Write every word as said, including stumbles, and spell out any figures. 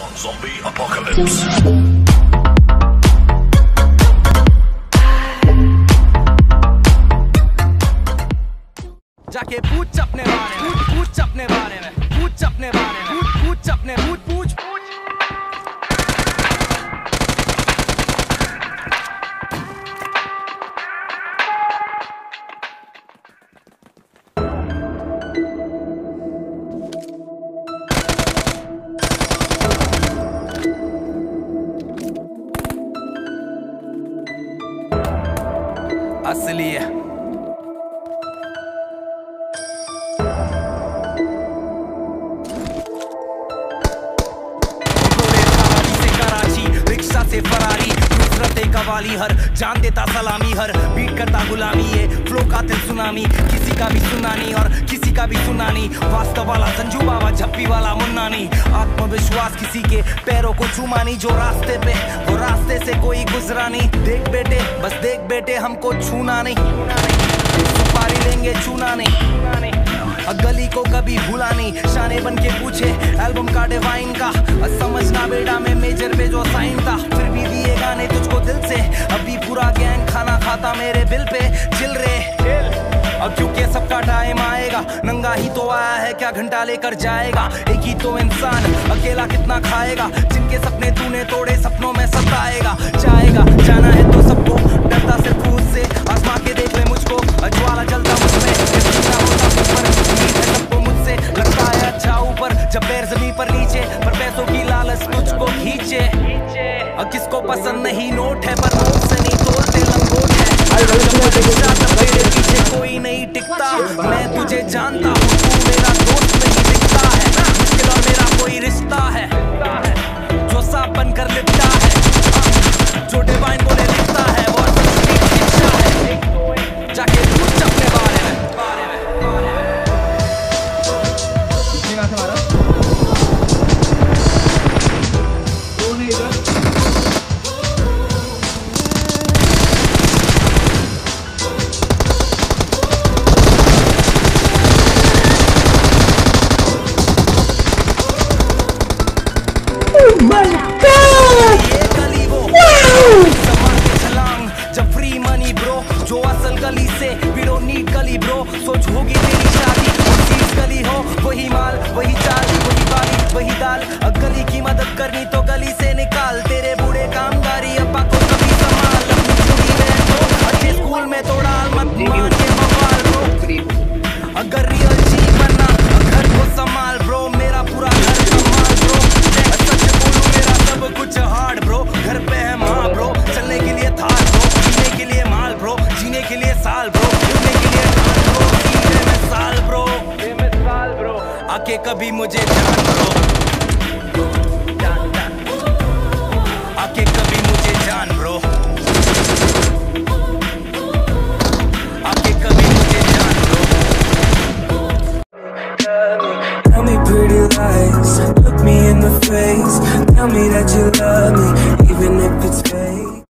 Zombie Apocalypse. जाके पूछ अपने बारे में, पूछ अपने बारे में, पूछ अपने बारे में, पूछ पूछ अपने पूछ पूछ पूछ असली है। रिक्शा से फरारी नुसरते कवाली हर जान देता सलामी हर बीट करता गुलामी ये फ्लो का दिल सुनामी किसी का भी सुनानी और किसी का भी सुनानी वास्तव वाला संजू बाबा झप्पी वाला मुन्नानी आत्मविश्वास किसी के पैरों को चुमानी जो रास्ते पे वो रास्ते से कोई गुजरा नहीं देख बेटे बस देख बेटे हमको छूना नहीं सुपारी लेंगे चूना नहीं गली को कभी भूला नहीं शाने बन के पूछे एल्बम का डिवाइन का समझना बेटा में मेजर पे जो साइन था फिर भी दिए गाने तुझको दिल से अभी पूरा गैंग खाना खाता मेरे बिल पे चिल रे अब क्योंकि सबका टाइम आएगा नंगा ही तो आया है क्या घंटा लेकर जाएगा एक ही तो इंसान अकेला कितना खाएगा जिनके सपने तूने तोड़े सपनों में सताएगा जाएगा जाना है तो सबको डरता सिर्फ खुद से आजमा के देख ले मुझको ज्वाला जलता मुझमें सबको मुझसे लगता है अच्छा ऊपर जब पैर जमीन पर नीचे पर पैसों की लालच तुझको खींचे और किसको पसंद नहीं नोट है पर नोट से नहीं तोड़ते लंगोट है मेरे पीछे कोई नहीं टिकता मैं तुझे जानता हूँ तू मेरा दोस्त नहीं दिखता है मुश्किल और मेरा कोई रिश्ता है जो साफ बनकर लिपटा है जो डिवाइन बोले लिखता है वो शिक्षा है जाके पूछ अपने बारे में गली से we don't need gully bro सोच होगी तेरी शादी चीज गली हो वही माल वही चाल वही बाली वही दाल गली की मदद करनी तो गली से निकाल तेरे बूढ़े कामगारी अब्बा को कभी संभाल अच्छे स्कूल में तो डाल मत मान के बवाल ब्रो अगर रियल जी बनना घर को संभाल ब्रो मेरा पूरा घर संभाल ब्रो सच बोलूं मेरा सब कुछ हार्ड ब्रो घर पे है माँ ब्रो चलने के लिए थार ब्रो जीने के लिए माल ब्रो जीने के लिए साल ब्रो जीने के लिए ब्रो जीने में साल ब्रो में साल ब्रो आके कभी मुझे जान ब्रो